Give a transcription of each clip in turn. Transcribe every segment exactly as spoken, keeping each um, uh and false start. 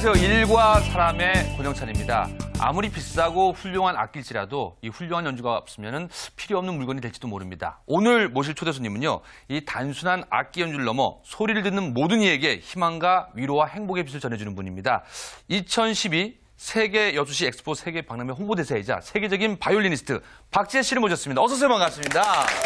안녕하세요. 일과 사람의 권영찬입니다. 아무리 비싸고 훌륭한 악기일지라도 이 훌륭한 연주가 없으면 필요 없는 물건이 될지도 모릅니다. 오늘 모실 초대 손님은요. 이 단순한 악기 연주를 넘어 소리를 듣는 모든 이에게 희망과 위로와 행복의 빛을 전해주는 분입니다. 이천십이 세계 여수시 엑스포 세계 박람회 홍보대사이자 세계적인 바이올리니스트 박지혜 씨를 모셨습니다. 어서 오세요. 반갑습니다.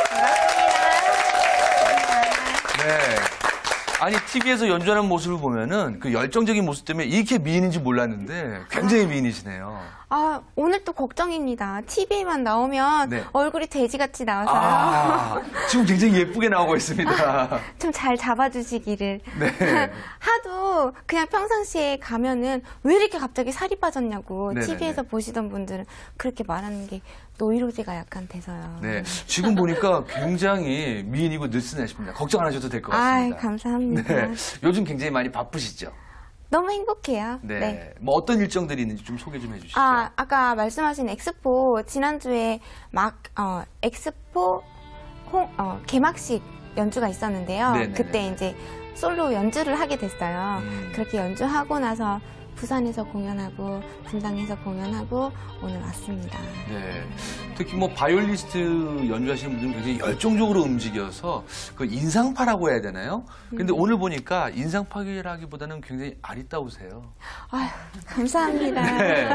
반갑습니다. 네. 아니 티비에서 연주하는 모습을 보면은 그 열정적인 모습 때문에 이렇게 미인인지 몰랐는데 굉장히 미인이시네요. 아, 오늘 또 걱정입니다. 티비에만 나오면 네. 얼굴이 돼지같이 나와서요. 아, 지금 굉장히 예쁘게 나오고 있습니다. 좀 잘 잡아주시기를. 네. 하도 그냥 평상시에 가면은 왜 이렇게 갑자기 살이 빠졌냐고 네네네. 티비에서 보시던 분들은 그렇게 말하는 게 노이로제가 약간 돼서요. 네, 지금 보니까 굉장히 미인이고 늘씬하십니다. 걱정 안 하셔도 될 것 아, 같습니다. 감사합니다. 네, 요즘 굉장히 많이 바쁘시죠? 너무 행복해요. 네. 네. 뭐 어떤 일정들이 있는지 좀 소개 좀 해주시죠. 아, 아까 말씀하신 엑스포 지난주에 막 어, 엑스포 홍, 어, 개막식 연주가 있었는데요. 네네네. 그때 이제 솔로 연주를 하게 됐어요. 음. 그렇게 연주하고 나서 부산에서 공연하고 분당에서 공연하고 오늘 왔습니다. 네. 특히 뭐 바이올리스트 연주하시는 분들은 굉장히 열정적으로 움직여서 그 인상파라고 해야 되나요? 근데 음. 오늘 보니까 인상파라기보다는 굉장히 아리따우세요. 아휴, 감사합니다. 네.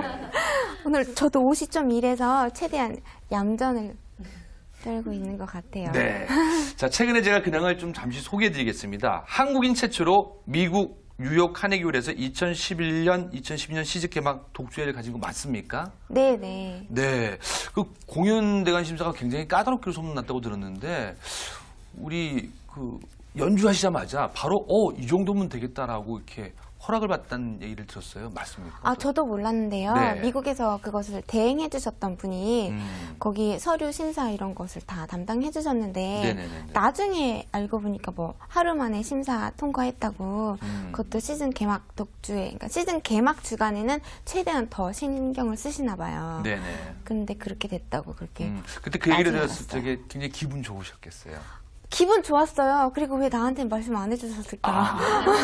오늘 저도 옷이 좀 이래서 최대한 얌전을 떨고 있는 것 같아요. 네. 자, 최근에 제가 근황을 좀 잠시 소개해드리겠습니다. 한국인 최초로 미국 뉴욕 카네기홀에서 이천십일 년, 이천십이 년 시즌 개막 독주회를 가진 거 맞습니까? 네네. 네. 그 공연 대관 심사가 굉장히 까다롭기로 소문났다고 들었는데 우리 그 연주하시자마자 바로 어, 이 정도면 되겠다라고 이렇게 허락을 받았다는 얘기를 들었어요. 맞습니까? 아, 저도 몰랐는데요. 네. 미국에서 그것을 대행해 주셨던 분이 음. 거기 서류 심사 이런 것을 다 담당해 주셨는데 네네네네. 나중에 알고 보니까 뭐 하루 만에 심사 통과했다고 음. 그것도 시즌 개막 독주에 그러니까 시즌 개막 주간에는 최대한 더 신경을 쓰시나 봐요. 네네. 근데 그렇게 됐다고 그렇게 음. 그때 그 얘기를 나중에 들었을 알았어요. 때 굉장히 기분 좋으셨겠어요. 기분 좋았어요. 그리고 왜 나한테 말씀 안 해주셨을까? 아.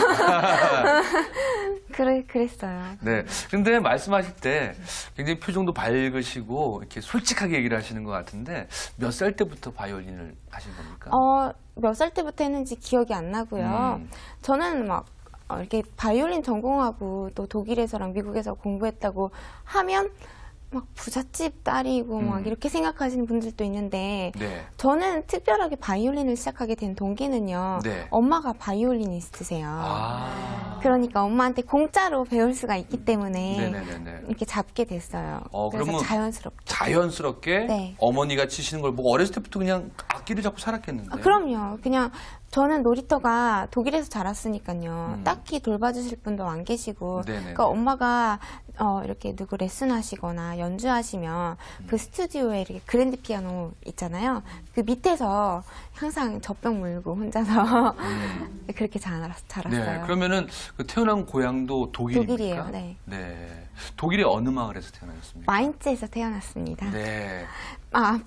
그래, 그랬어요. 네. 근데 말씀하실 때 굉장히 표정도 밝으시고 이렇게 솔직하게 얘기를 하시는 것 같은데 몇 살 때부터 바이올린을 하신 겁니까? 어, 몇 살 때부터 했는지 기억이 안 나고요. 음. 저는 막 어, 이렇게 바이올린 전공하고 또 독일에서랑 미국에서 공부했다고 하면 막 부잣집 딸이고 막 음. 이렇게 생각하시는 분들도 있는데 네. 저는 특별하게 바이올린을 시작하게 된 동기는요. 네. 엄마가 바이올리니스트세요. 아. 그러니까 엄마한테 공짜로 배울 수가 있기 때문에 네네네네. 이렇게 잡게 됐어요. 어, 그래서 그러면 자연스럽게. 자연스럽게 네. 어머니가 치시는 걸 보고 어렸을 때부터 그냥 악기를 잡고 살았겠는데. 아, 그럼요. 그냥 저는 놀이터가 독일에서 자랐으니까요. 음. 딱히 돌봐주실 분도 안 계시고. 네네네. 그러니까 엄마가 어, 이렇게 누구 레슨하시거나 연주하시면 음. 그 스튜디오에 이렇게 그랜드 피아노 있잖아요. 그 밑에서 항상 젖병 물고 혼자서 음. 그렇게 자라, 자랐어요. 네. 그러면은 그 태어난 고향도 독일입니까? 독일이에요, 네. 네. 독일의 어느 마을에서 태어나셨습니까? 마인츠에서 태어났습니다. 네. 아,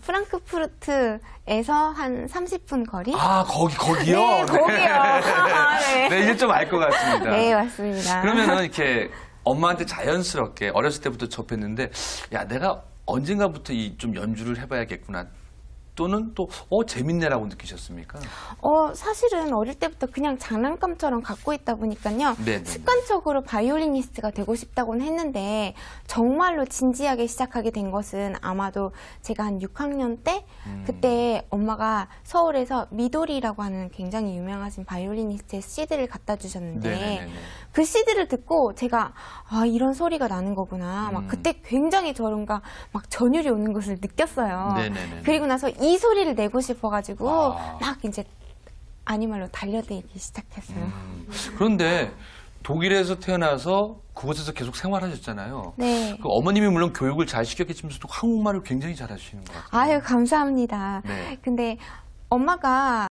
프랑크푸르트에서 한 삼십 분 거리? 아, 거기, 거기요? 네, 거기요. 아, 네. 네, 이제 좀 알 것 같습니다. 네, 맞습니다. 그러면은 이렇게 엄마한테 자연스럽게 어렸을 때부터 접했는데, 야, 내가 언젠가부터 이 좀 연주를 해봐야겠구나. 또는 또, 어, 재밌네라고 느끼셨습니까? 어, 사실은 어릴 때부터 그냥 장난감처럼 갖고 있다 보니까요. 네네네. 습관적으로 바이올리니스트가 되고 싶다고는 했는데 정말로 진지하게 시작하게 된 것은 아마도 제가 한 육 학년 때 음. 그때 엄마가 서울에서 미도리라고 하는 굉장히 유명하신 바이올리니스트의 씨디를 갖다 주셨는데 네네네네. 그 씨디를 듣고 제가 아 이런 소리가 나는 거구나. 음. 막 그때 굉장히 저런가 막 전율이 오는 것을 느꼈어요. 네네네네. 그리고 나서 이 소리를 내고 싶어가지고 아. 막 이제 아니말로 달려들기 시작했어요. 음. 그런데 독일에서 태어나서 그곳에서 계속 생활하셨잖아요. 네. 그 어머님이 물론 교육을 잘 시켰겠지만서도 한국말을 굉장히 잘하시는 것 같아요. 아유 감사합니다. 네. 근데 엄마가